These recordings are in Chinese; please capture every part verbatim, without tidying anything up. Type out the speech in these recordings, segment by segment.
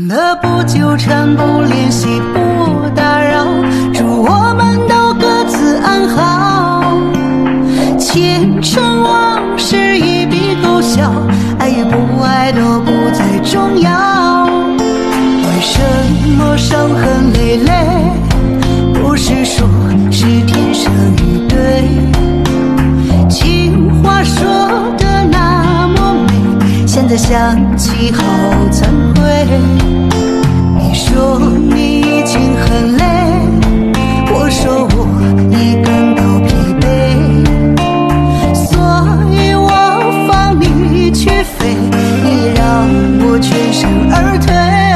了，不纠缠，不联系，不打扰，祝我们都各自安好。前尘往事一笔勾销，爱与不爱都不再重要。为什么伤痕累累？不是说是天生一对，情话说的那么美，现在想起好惭愧。你说你已经很累，我说我已感到疲惫，所以我放你去飞，你让我全身而退。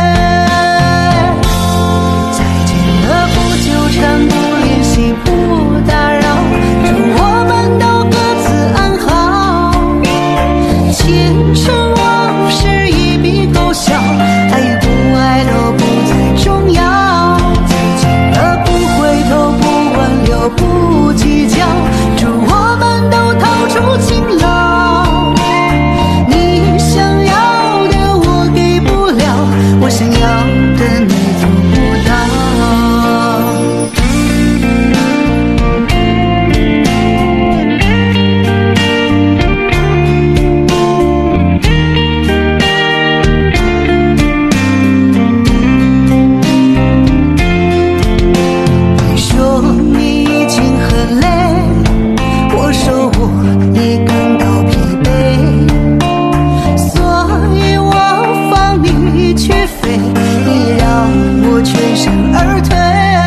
再见了，不纠缠，不联系，不打扰，祝我们都各自安好。前尘往事一笔勾销，爱与不爱都不再重要。再见了，不回头，不挽留，不计较，祝我们都逃出情牢。你想要的我给不了，我想要的你做不到。你说你已经很累，我说我已感到疲惫，所以我放你去飞，你让我全身而退。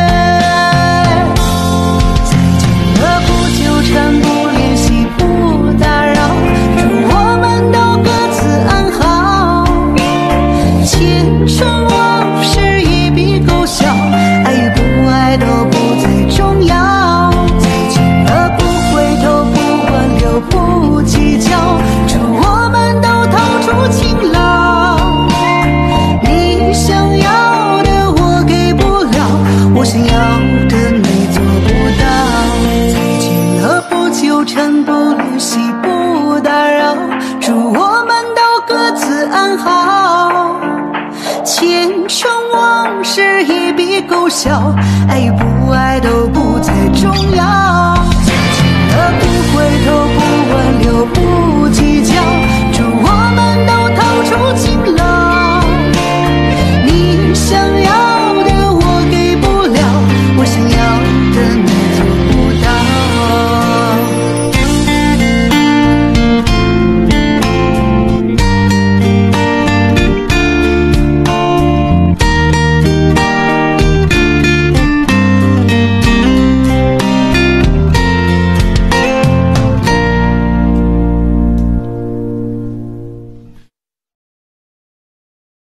再见了，不纠缠，不联系，不打扰，祝我们都各自安好。前尘往事一笔勾销，爱与不爱都不再重要。再见了，不回头，不挽留，不计较，祝我们都逃出情牢。你想要的我给不了，我想要的你做不到。再见了，不纠缠，不联系，不打扰，祝我们都各自安好。前尘往事一笔勾销，爱与不爱都不再重要。